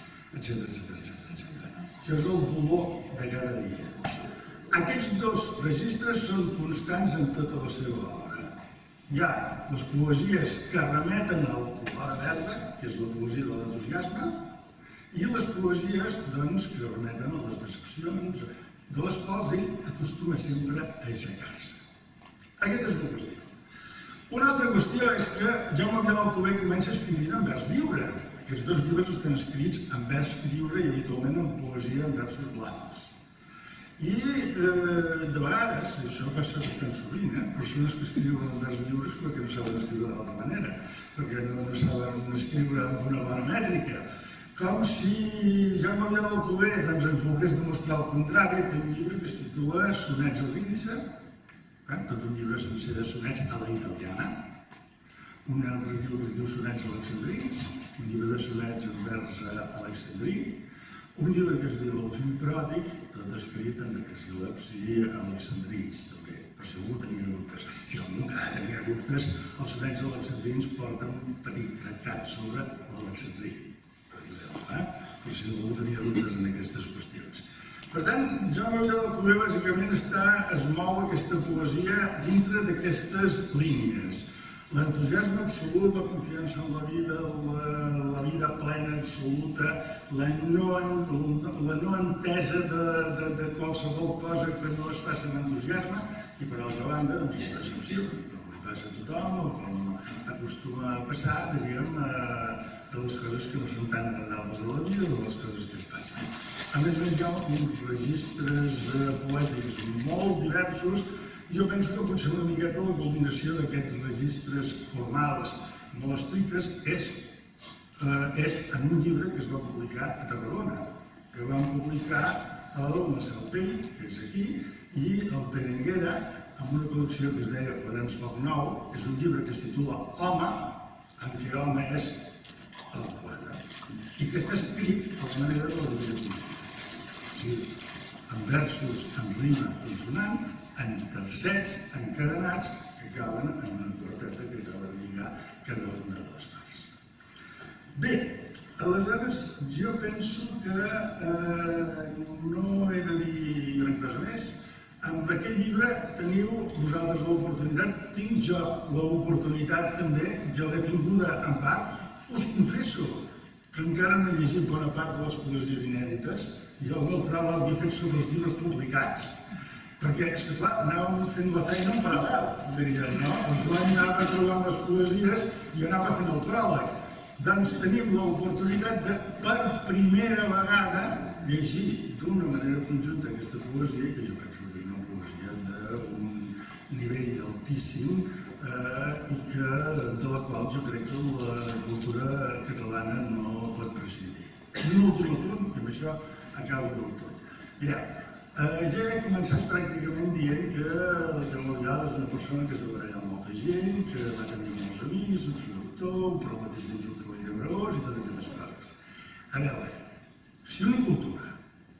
etc. Això és el dolor de cada dia. Aquests dos registres són constants en tota la seva obra. Hi ha les poesies que remeten a l'hora verda, que és la poesia de l'entusiasme, i les poesies que remeten a les decepcions, de les quals ell acostuma sempre a aixecar-se. Aquesta és una qüestió. Una altra qüestió és que Jaume Vidal Alcover comença escrivint en vers lliure. Aquests dos llibres estan escrits en vers lliure i habitualment en poesia en versos blancs. I de vegades, això passa bastant sovint, persones que escriuen en vers lliures perquè no saben escriure d'altra manera, perquè no saben escriure amb una bona mètrica. Com si Jaume Vidal Alcover ens volgués demostrar el contrari. Té un llibre que es titula Sonets a Eurídice, tot un llibre sencer de sonets a la italiana, un altre llibre que es diu Sonets alexandrins, un llibre de sonets en vers alexandrí, un llibre que es diu El fill pròdig, tot escrit en decasíl·labs i alexandrins també, però si algú tenia dubtes. Si algú encara tenia dubtes, els sonets alexandrins porten un petit tractat sobre l'alexandrí, per exemple, però si algú tenia dubtes en aquestes qüestions. Per tant, Jaume Vidal Alcover bàsicament es mou aquesta poesia dintre d'aquestes línies. L'entusiasme absolut, la confiança en la vida plena, absoluta, la no entesa de qualsevol cosa que no es faci amb entusiasme, i per altra banda, la decepció, com li passa a tothom, o com acostuma a passar, diríem, de les coses que no són tan agradables a la vida, de les coses que et passen. A més, hi ha uns registres poètics molt diversos. Jo penso que potser una miqueta la culminació d'aquests registres formals molt estrictes és en un llibre que es va publicar a Tarragona, que van publicar el Marcel Pell, que és aquí, i el Pere Enguera, amb una col·lecció que es deia Quaderns Foc Nou. És un llibre que es titula Home, en què home és el poeta, i que està escrit a la manera de la vida política. O sigui, en versos, en rima consonant, en tercets encadenats que acaben en una quarteta que acaba de lligar cada una de les parts. Bé, aleshores jo penso que no he de dir gran cosa més. Amb aquest llibre teniu vosaltres l'oportunitat, tinc jo l'oportunitat també, jo l'he tinguda en part. Us confesso que encara no he llegit bona part de les poesies inèdites i el meu pròleg l'he fet sobre els llibres publicats. Perquè, és que clar, anàvem fent la feina en paral·lel, diria, no? El Joan anava trobant les poesies i anava fent el pròleg. Doncs tenim l'oportunitat de, per primera vegada, llegir d'una manera conjunta aquesta poesia, que jo penso que és una poesia d'un nivell altíssim i de la qual jo crec que la cultura catalana no pot prescindir. Un últim punt, que amb això acabo del tot. Mireu, ja he començat pràcticament dient que el Jaume Vidal és una persona que es va barallar amb molta gent, que va tenir molts amics, un seductor, però al mateix temps un cavall de bravós i totes aquestes coses. A veure, si una cultura,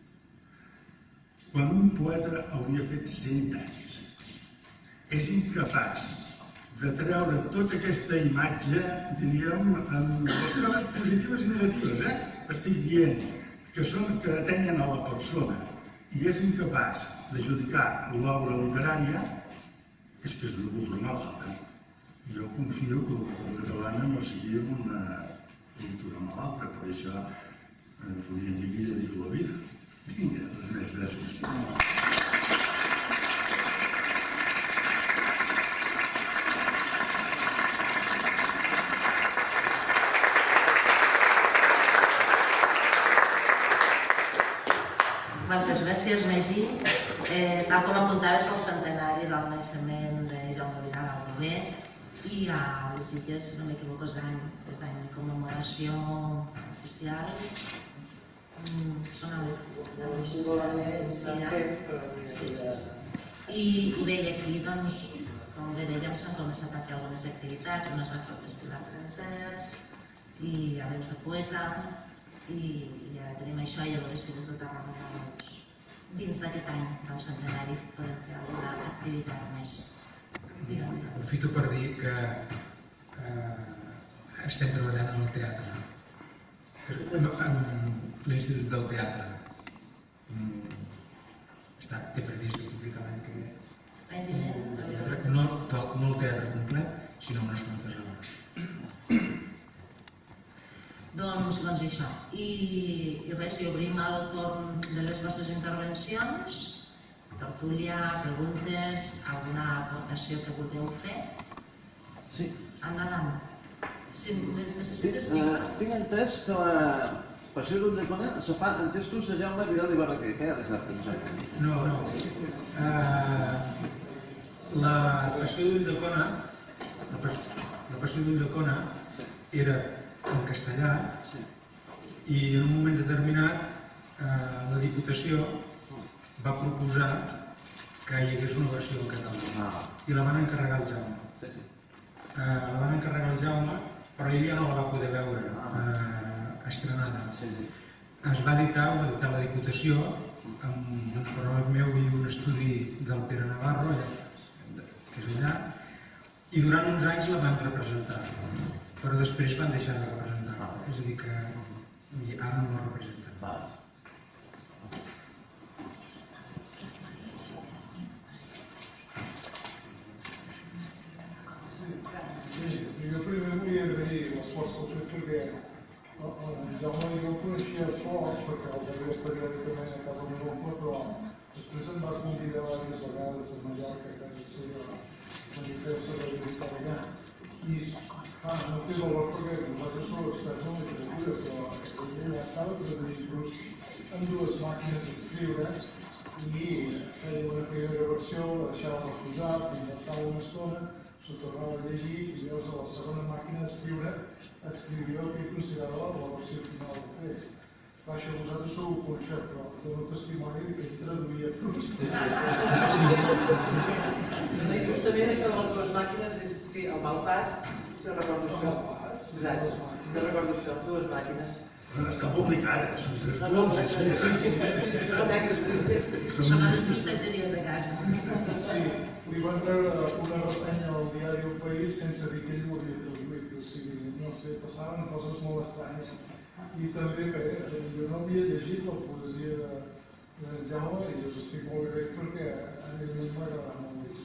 quan un poeta hauria fet 100 anys, és incapaç de treure tota aquesta imatge, diríem, amb les coses positives i negatives, estic dient que atenyen a la persona, i és incapaç d'adjudicar l'obra literària, és que és una cultura malalta. Jo confio que la cultura catalana no sigui una cultura malalta, per això podríem dir que ella diu la vida. Vinga, res més, gràcies. Moltes gràcies, Magí. Tal com apuntaves, el centenari del naixement de Jaume Vidal Alcover i a les Illes, si no m'equivoco, és any de commemoració oficial Sona bé. Sí. I bé, i aquí, doncs, com bé dèiem, s'han començat a fer algunes activitats, on es va fer el festival Transvers, i a Veus de Poeta, i ara tenim això, i a veure si des de Tarragona, dins d'aquest any del centenari, podem fer alguna activitat més. Aprofito per dir que estem treballant en el teatre, en l'Institut del Teatre. Té previst de publicar l'any que ve. No el teatre complet, sinó unes quantes hores. Doncs això. I res, i obrim el torn de les vostres intervencions, tertúlia, preguntes, alguna aportació que vulgueu fer. Sí. Endavant. Si necessites micro. Tinc entès que la Passió d'Ulldecona se fa en textos de Jaume Vidal i Barraquer. Què hi ha de cert en això? No. La Passió d'Ulldecona era en castellà i en un moment determinat la Diputació va proposar que hi hagués una versió en català i la van encarregar al Jaume. La van encarregar al Jaume, però ell ja no la va poder veure estrenada. Es va editar, ho va editar la Diputació, amb un pròleg meu i un estudi del Pere Navarro, que és allà, i durant uns anys la van representar, però després van deixar de representar-la, és a dir que ara no la representen. Jo primer volia agrair l'esforç que heu fet perquè en Jaume i jo el coneixia poc perquè el veia periòdicament a casa meu oncle, però després em va convidar diverses vegades a Mallorca, a casa seva, a fer el servei d'història. I no té valor perquè vosaltres sou experts en literatura, però ell ja estava traduint Proust amb dues màquines d'escriure i feia una primera versió, la deixava posar, pensava una estona, s'ho tornava a llegir i llavors a la segona màquina d'escriure escrivia el que considerava la versió final del text. Clar, això vosaltres sou coneixer, però dono testimoni que ell traduïa Proust. Justament això de les dues màquines és, sí, el malpàs, si no recordo això. Exacte, no recordo això, dues màquines. Està publicat, són 3 vols. Són les prestatgeries de casa. Sí, li van treure una ressenya al diari El País sense dir que ell ho havia traduït. O sigui, no sé, passaven coses molt estranyes. I també que jo no havia llegit la poesia de Jaume i us estic molt agraït perquè a mi m'agrada molt llegir.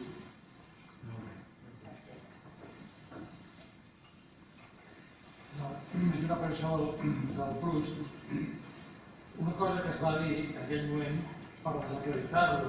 Més d'una per això del Proust, una cosa que es va dir en aquell moment per desacreditar-lo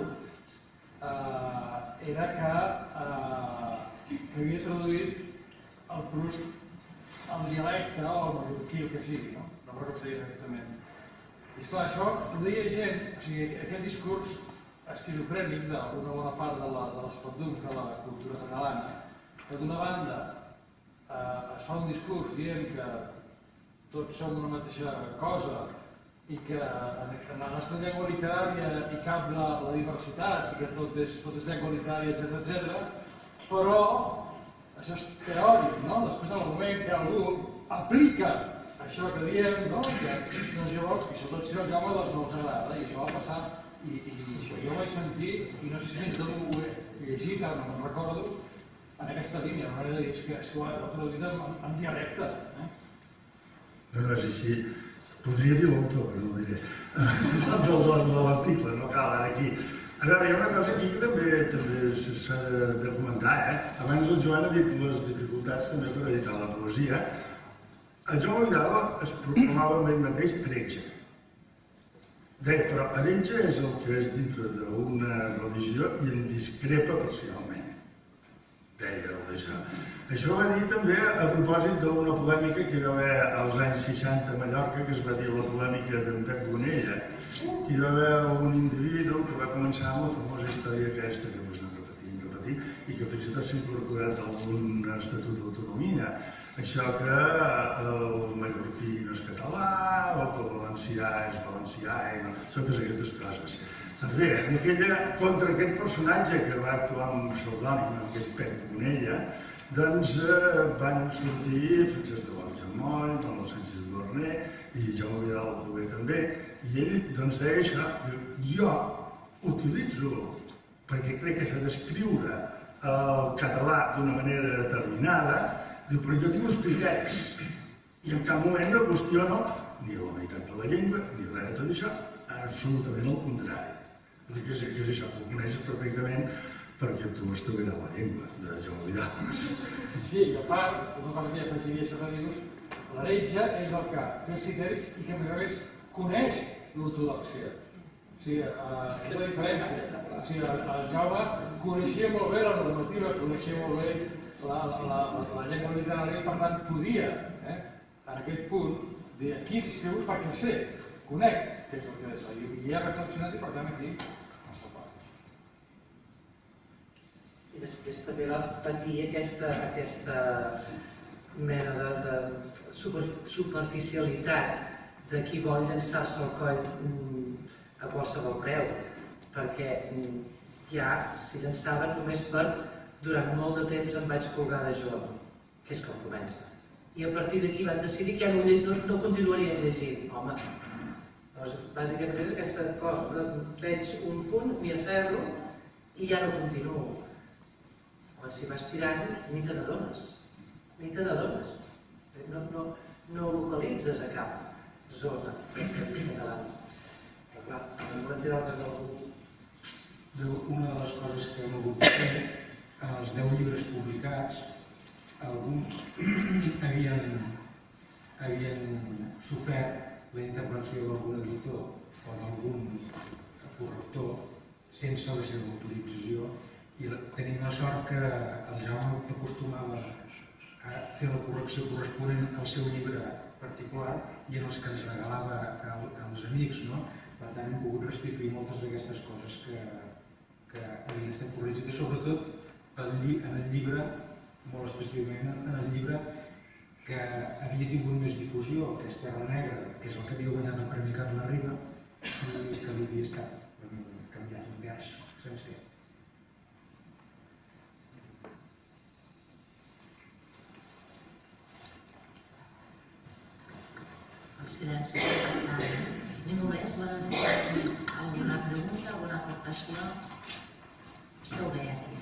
era que havia traduït el Proust al dialecte o al mallorquí o que sigui, no? No recordo si directament. I esclar, això ho deia gent, o sigui, aquest discurs esquizofrènic d'una bona part de les patums de la cultura catalana, que d'una banda es fa un discurs dient que tots som una mateixa cosa i que en la nostra llengua literària hi cap la diversitat i que tot és llengua literària, etc. Però això és teòric, no? Després en el moment que algú aplica això que diem, no? Doncs llavors, i sobretot si el Jaume no els agrada, i això va passar, i això jo ho vaig sentir, i no sé si fins i tot ho he llegit, ara no me'n recordo, en aquesta línia, la manera de dir és que ho ha traduït en dialecte. No és així. Podria dir l'autor, però no ho diré. De l'article, no cal ara aquí. A veure, hi ha una cosa aquí que també s'ha de comentar. Abans el Joan ha dit les dificultats també per editar la poesia. El Jaume Vidal es proclamava amb ell mateix heretge. Deia, però heretge és el que és dintre d'una religió i en discrepa parcialment. Deia això. Això va dir també a propòsit d'una polèmica que hi va haver als anys 60 a Mallorca, que es va dir la polèmica d'en Pep Bonella, que hi va haver un individu que va començar amb la famosa història aquesta que vos anem repetint repartir i que fins i tot s'ha incorporat algun estatut d'autonomia. Això que el mallorquí no és català o que el valencià és valencià i totes aquestes coses. Doncs bé, contra aquest personatge que va actuar amb pseudònim, aquest Pep Bonella, doncs van sortir Francesc de Borja Moll, Manuel Sánchez Borné i Jaume Vidal Alcover també, i ell doncs deia això, jo utilitzo, perquè crec que s'ha d'escriure el català d'una manera determinada, diu, però jo tinc uns criteris i en cap moment no qüestiono ni la unitat de la llengua ni res de tot això, absolutament al contrari. Que és això, que ho coneixes perfectament perquè tu estudiaràs la llengua de Jaume Vidal. Sí, i a part, una cosa que ja afegiria això que dius, l'heretge és el que té els criteris i que a més a més coneix l'ortodòxia. O sigui, és la diferència. O sigui, el Jaume coneixia molt bé la normativa, coneixia molt bé la llengua literària i per tant podia, en aquest punt, dir aquí escriu perquè sé, conec què és el que ha de ser. I he reflexionat i per tant aquí no s'ho pot. I després també va patir aquesta mena de superficialitat de qui vol llançar-se al coll a qualsevol preu, perquè ja s'hi llançaven només per durant molt de temps em vaig colgar de jove, que és com comença. I a partir d'aquí van decidir que ja no continuarien llegint. Home, doncs bàsicament és aquesta cosa, veig un punt, m'hi aferro i ja no continuo. Quan s'hi va estirant, ni te n'adones. Ni te n'adones. No localitzes a cap zona dels països catalans. Però clar, no volem tirar el d'algú. Una de les coses que hem hagut de fer, en els 10 llibres publicats, alguns havien sofert la intervenció d'algun editor o d'algun corrector sense la seva autorització i tenim la sort que el Jaume acostumava a fer la correcció corresponent al seu llibre particular i en els que ens regalava als amics, no? Per tant hem pogut restituir moltes d'aquestes coses que havien estat corregides, sobretot en el llibre, molt especialment en el llibre que havia tingut més difusió, que és Terra Negra, que és el que havia guanyat el Premi Carles Riba i que li havia estat canviat un vers sencer. El silenci és important. Ningú més vol dir alguna pregunta, alguna aportació? Esteu bé aquí,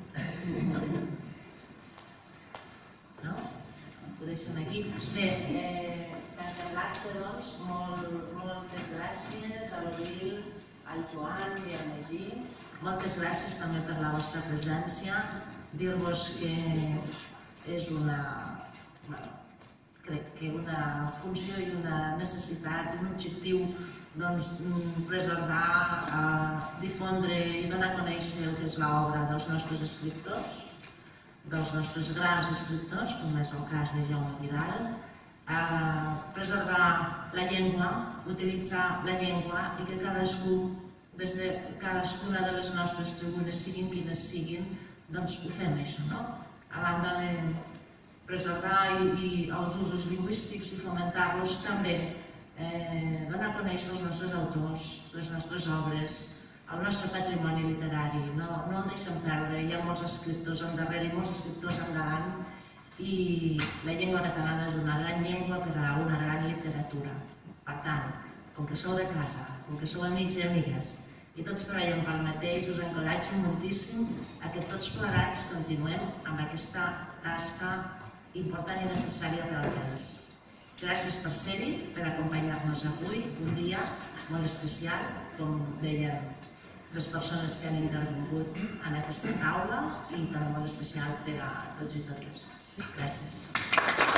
no? Ho deixem aquí. Bé, tanquem l'acte, doncs, moltes gràcies a l'Odil, al Joan i al Magí. Moltes gràcies també per la vostra presència. Dir-vos que és crec que una funció i una necessitat, un objectiu, doncs, preservar, difondre i donar a conèixer el que és l'obra dels nostres escriptors, dels nostres grans escriptors, com és el cas de Jaume Vidal, preservar la llengua, utilitzar la llengua i que cadascú, des de cadascuna de les nostres tribunes, siguin quines siguin, doncs ho fem això, no? A banda de preservar els usos lingüístics i fomentar-los, també donar a conèixer els nostres autors, les nostres obres, el nostre patrimoni literari. No el deixem perdre, hi ha molts escriptors endarrere i molts escriptors endavant i la llengua catalana és una gran llengua per a una gran literatura. Per tant, com que sou de casa, com que sou amics i amigues i tots treballem pel mateix, us encoratjo moltíssim a que tots plegats continuem amb aquesta tasca important i necessària per al país. Gràcies per ser-hi, per acompanyar-nos avui, un dia molt especial, com deien les persones que han intervingut en aquesta taula, i també molt especial per a tots i totes. Gràcies.